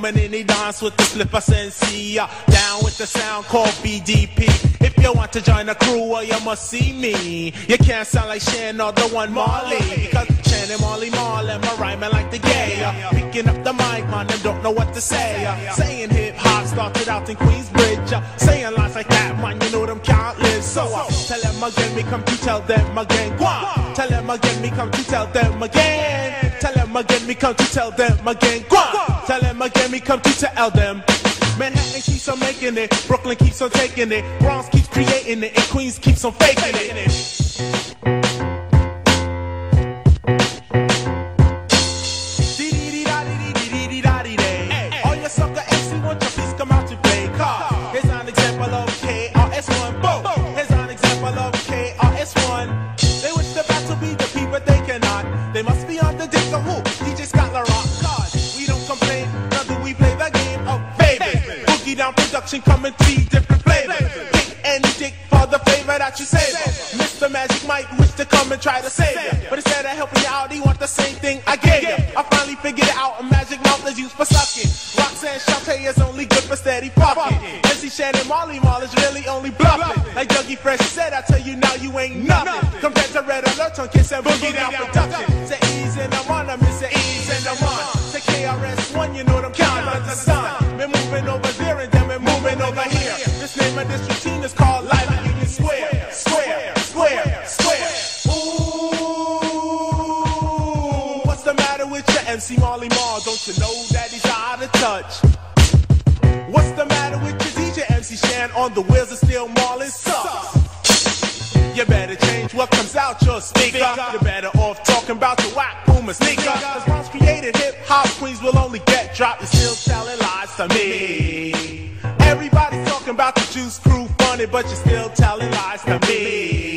Panini dance with the flipper sensei. Down with the sound called BDP. If you want to join the crew, well, you must see me. You can't sound like Shan or the one Marley, because Shan and Marley Marlin, my rhyming like the gay. Picking up the mic, man, and don't know what to say. Saying hip hop started out in Queensbridge. Saying lines like that, man, you know them can't live. So tell them again, me come to tell them again. Guan. Tell them again, me come to tell them again. Tell them again, me come to tell them again. Guan. Tell them again, me come to tell them. Manhattan keeps on making it, Brooklyn keeps on taking it, Bronx keeps creating it, and Queens keeps on faking it. All your sucker MC want your piece come out to play. Here's an example of KRS-One. Here's an example of KRS-One. They wish the battle be the people, but they cannot. They must be on the dick of who? DJ Scott La Rock. God, we don't complain, nor do we play the game of favor. Boogie down production coming 3 different flavors. Pick any dick for the favor that you save. Mr. Magic might wish to come and try to save you, but instead of helping you out, he want the same thing I gave you. I finally figured it out, a magic mouth is used for sucking. Roxanne Shante is only good for steady fucking. MC Shannon Marley Marl is really only bluffing. Like Dougie Fresh said, I tell you now you ain't nothing compared to Red Alert on Kiss and Boogie Down production. Say ease and I'm on, I miss it, ease and I'm on. Say KRS-One, you know them can't understand. Been moving over there and then we're moving over here. This name of this routine is called Live at Union Square. Square, square, square. Ooh, what's the matter with your MC Marley Marl? Don't you know that he's out of touch? What's the matter with your DJ MC Shan? On the wheels of steel Marlin sucks. You better change what comes out your speaker. You better off talking about your whack boomer sneaker. Cause once created hip hop queens will only get dropped. You're still telling lies to me. Everybody's talking about the Juice Crew funny, but you're still telling lies to me.